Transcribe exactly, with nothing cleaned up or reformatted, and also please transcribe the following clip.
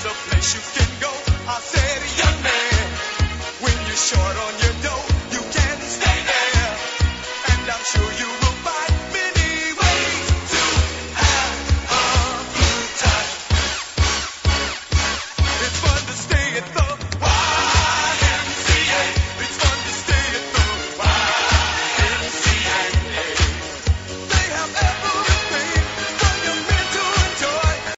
there's a place you can go. I said, young man.